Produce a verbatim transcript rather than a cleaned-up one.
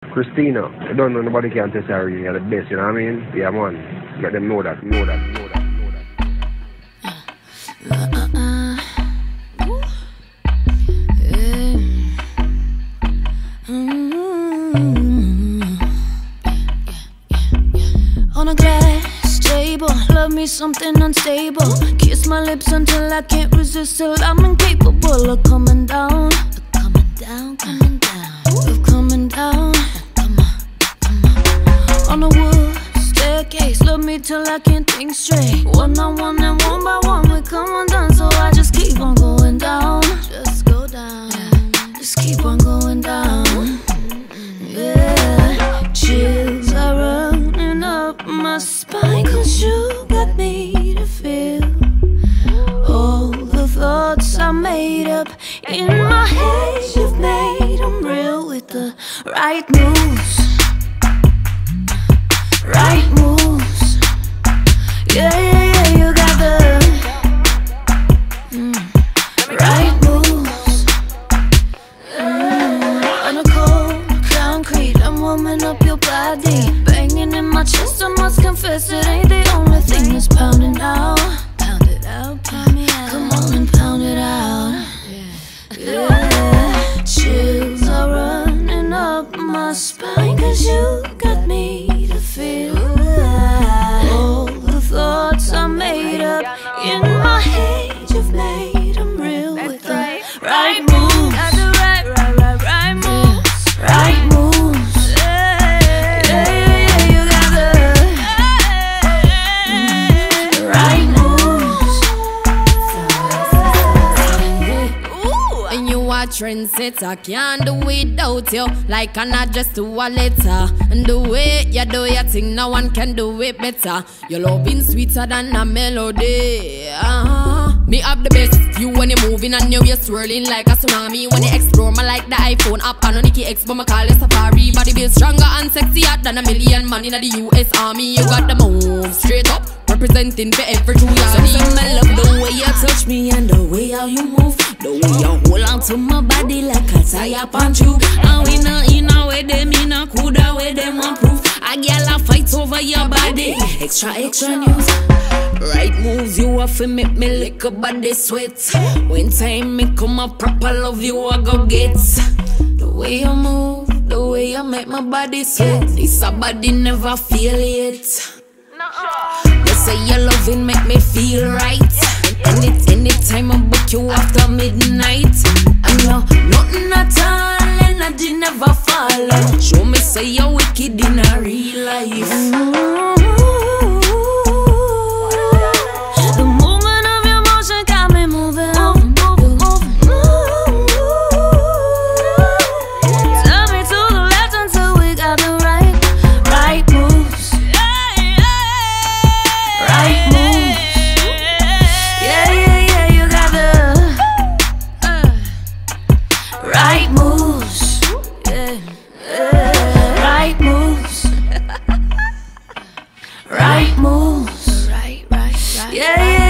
Christina, I don't know, nobody can tell sorry, you're the best, you know what I mean? Yeah, man. Let them know that, know that, know that, know that. Uh, uh, uh. Yeah. Mm-hmm. On a glass table, love me something unstable. Kiss my lips until I can't resist, till I'm incapable of coming down. Coming down, coming down, of coming down. Come on, come on. On a wood staircase, love me till I can't think straight. One on one and one by one, we come undone, so I just keep on going down. Just go down, just keep on going down. Yeah, chills are running up my spine, 'cause you got me to feel all the thoughts I made up in my head. You've made them real with the right moves, right moves. Yeah, yeah, yeah, you got the mm, right moves. mm, On a cold concrete, I'm warming up your body, banging in my chest. I must confess it ain't the only thing that's pounding out. Pound it out, pound me out. Come on and pound it out. Yeah, chills are running up my spine, 'cause you got me to feel all the thoughts I made up in my head. You've made them real with the right moves. Got the right, right, right, right moves. Right moves. Yeah, yeah, yeah, you got the mm, right moves. And you are trendsetter, can't do without you. Like an address to a letter. And the way you do your thing, no one can do it better. Your loving sweeter than a melody. Uh-huh. Me have the best view when you're moving and you're swirling like a tsunami. When you explore me like the iPhone app and on Nikki X, but me call it Safari. Body build stronger and sexier than a million man in the U S Army. You got the move straight up, representing for every true yardy. So I love the way you touch me and the way how you move, the way you hold on to my body like a tire punch you. And we not in a way them in a coulda way them want proof. A girl a fight over your body, extra extra news. Right moves you have to make me lick a body sweat. When time me come a proper love you I go get. The way you move, the way you make my body sweat. This a body never feel it. You say your loving make me feel right. Any anytime I book you after midnight, I know nothing at all and I did never follow. Show me say you're wicked in a real life. The movement of your motion got me moving on. Tell me to the left until we got the right, right moves. Right moves. Yeah, yeah, yeah, you got the uh, right moves. Yeah, yeah. Right moves. Right moves. Right, right, right. Yeah, yeah.